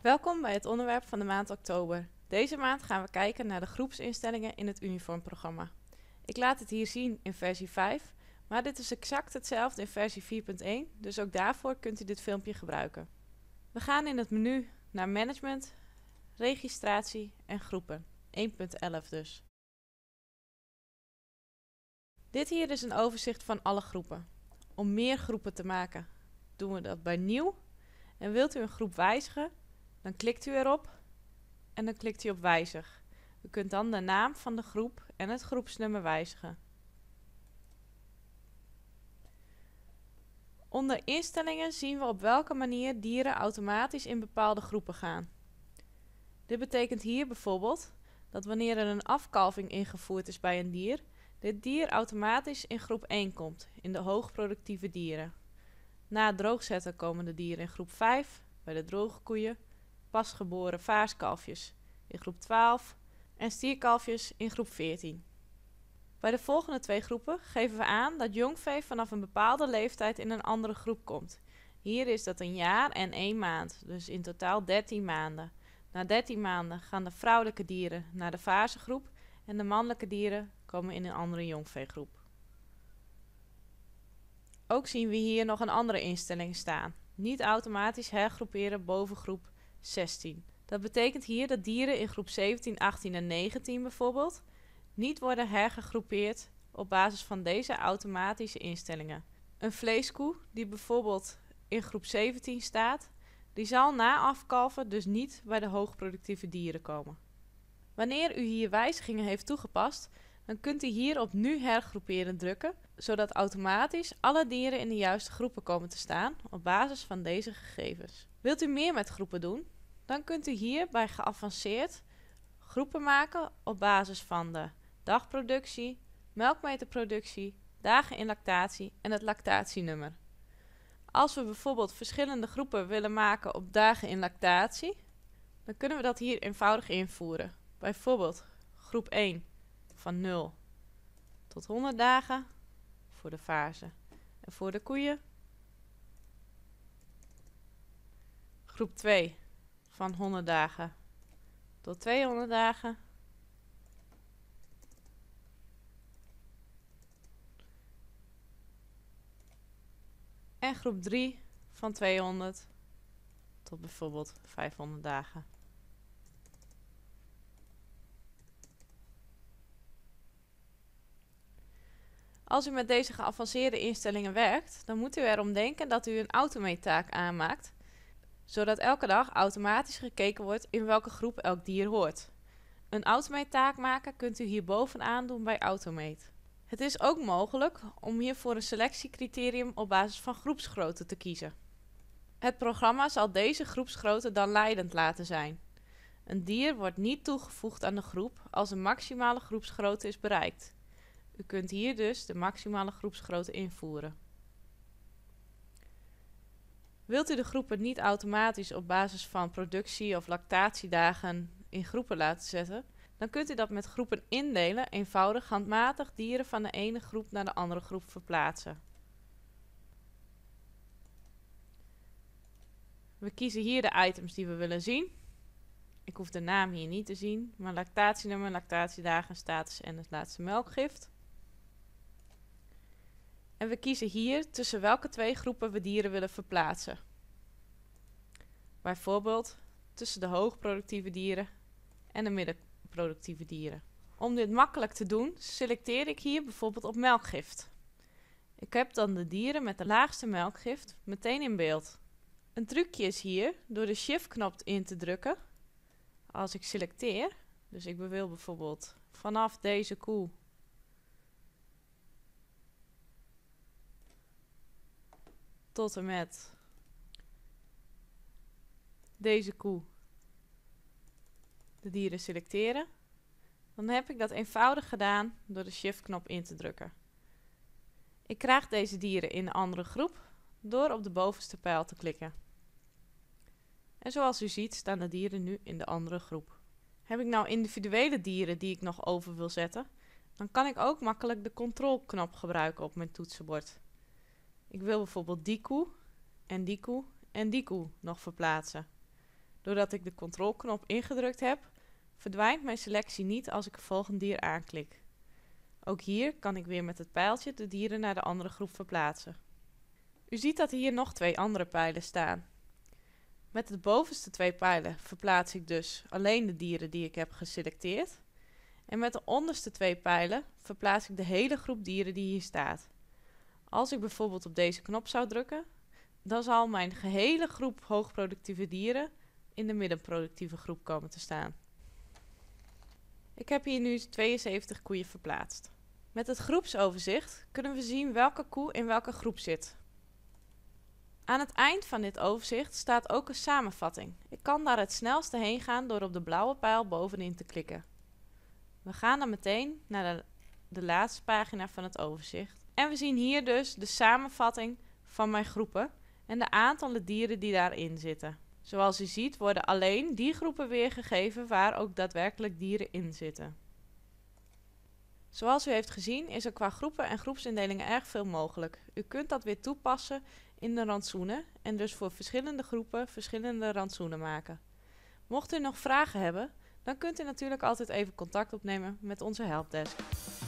Welkom bij het onderwerp van de maand oktober. Deze maand gaan we kijken naar de groepsinstellingen in het uniformprogramma. Ik laat het hier zien in versie 5, maar dit is exact hetzelfde in versie 4.1, dus ook daarvoor kunt u dit filmpje gebruiken. We gaan in het menu naar Management, Registratie en Groepen, 1.11 dus. Dit hier is een overzicht van alle groepen. Om meer groepen te maken doen we dat bij Nieuw. En wilt u een groep wijzigen, dan klikt u erop en dan klikt u op Wijzig. U kunt dan de naam van de groep en het groepsnummer wijzigen. Onder instellingen zien we op welke manier dieren automatisch in bepaalde groepen gaan. Dit betekent hier bijvoorbeeld dat wanneer er een afkalving ingevoerd is bij een dier, dit dier automatisch in groep 1 komt, in de hoogproductieve dieren. Na het droogzetten komen de dieren in groep 5, bij de droge koeien, pasgeboren vaarskalfjes in groep 12 en stierkalfjes in groep 14. Bij de volgende twee groepen geven we aan dat jongvee vanaf een bepaalde leeftijd in een andere groep komt. Hier is dat een jaar en 1 maand, dus in totaal 13 maanden. Na 13 maanden gaan de vrouwelijke dieren naar de vaarzengroep en de mannelijke dieren komen in een andere jongveegroep. Ook zien we hier nog een andere instelling staan. Niet automatisch hergroeperen boven groep 16. Dat betekent hier dat dieren in groep 17, 18 en 19 bijvoorbeeld niet worden hergegroepeerd op basis van deze automatische instellingen. Een vleeskoe die bijvoorbeeld in groep 17 staat, die zal na afkalven dus niet bij de hoogproductieve dieren komen. Wanneer u hier wijzigingen heeft toegepast, dan kunt u hier op Nu hergroeperen drukken, zodat automatisch alle dieren in de juiste groepen komen te staan op basis van deze gegevens. Wilt u meer met groepen doen? Dan kunt u hier bij Geavanceerd groepen maken op basis van de dagproductie, melkmeterproductie, dagen in lactatie en het lactatienummer. Als we bijvoorbeeld verschillende groepen willen maken op dagen in lactatie, dan kunnen we dat hier eenvoudig invoeren. Bijvoorbeeld groep 1 van 0 tot 100 dagen voor de vaarzen en voor de koeien. Groep 2 van 100 dagen tot 200 dagen. En groep 3 van 200 tot bijvoorbeeld 500 dagen. Als u met deze geavanceerde instellingen werkt, dan moet u erom denken dat u een automate-taak aanmaakt, zodat elke dag automatisch gekeken wordt in welke groep elk dier hoort. Een automate-taak maken kunt u hier bovenaan doen bij Automate. Het is ook mogelijk om hiervoor een selectiecriterium op basis van groepsgrootte te kiezen. Het programma zal deze groepsgrootte dan leidend laten zijn. Een dier wordt niet toegevoegd aan de groep als de maximale groepsgrootte is bereikt. U kunt hier dus de maximale groepsgrootte invoeren. Wilt u de groepen niet automatisch op basis van productie- of lactatiedagen in groepen laten zetten, dan kunt u dat met groepen indelen eenvoudig handmatig dieren van de ene groep naar de andere groep verplaatsen. We kiezen hier de items die we willen zien. Ik hoef de naam hier niet te zien, maar lactatienummer, lactatiedagen, status en het laatste melkgift. En we kiezen hier tussen welke twee groepen we dieren willen verplaatsen. Bijvoorbeeld tussen de hoogproductieve dieren en de middenproductieve dieren. Om dit makkelijk te doen, selecteer ik hier bijvoorbeeld op melkgift. Ik heb dan de dieren met de laagste melkgift meteen in beeld. Een trucje is hier door de Shift-knop in te drukken. Als ik selecteer, dus ik wil bijvoorbeeld vanaf deze koe tot en met deze koe de dieren selecteren, dan heb ik dat eenvoudig gedaan door de Shift-knop in te drukken. Ik krijg deze dieren in een andere groep door op de bovenste pijl te klikken. En zoals u ziet staan de dieren nu in de andere groep. Heb ik nou individuele dieren die ik nog over wil zetten, dan kan ik ook makkelijk de control-knop gebruiken op mijn toetsenbord. Ik wil bijvoorbeeld die koe en die koe en die koe nog verplaatsen. Doordat ik de controlknop ingedrukt heb, verdwijnt mijn selectie niet als ik een volgend dier aanklik. Ook hier kan ik weer met het pijltje de dieren naar de andere groep verplaatsen. U ziet dat hier nog 2 andere pijlen staan. Met de bovenste 2 pijlen verplaats ik dus alleen de dieren die ik heb geselecteerd. En met de onderste 2 pijlen verplaats ik de hele groep dieren die hier staat. Als ik bijvoorbeeld op deze knop zou drukken, dan zal mijn gehele groep hoogproductieve dieren in de middenproductieve groep komen te staan. Ik heb hier nu 72 koeien verplaatst. Met het groepsoverzicht kunnen we zien welke koe in welke groep zit. Aan het eind van dit overzicht staat ook een samenvatting. Ik kan daar het snelste heen gaan door op de blauwe pijl bovenin te klikken. We gaan dan meteen naar de laatste pagina van het overzicht. En we zien hier dus de samenvatting van mijn groepen en de aantallen dieren die daarin zitten. Zoals u ziet worden alleen die groepen weergegeven waar ook daadwerkelijk dieren in zitten. Zoals u heeft gezien is er qua groepen en groepsindelingen erg veel mogelijk. U kunt dat weer toepassen in de rantsoenen en dus voor verschillende groepen verschillende rantsoenen maken. Mocht u nog vragen hebben, dan kunt u natuurlijk altijd even contact opnemen met onze helpdesk.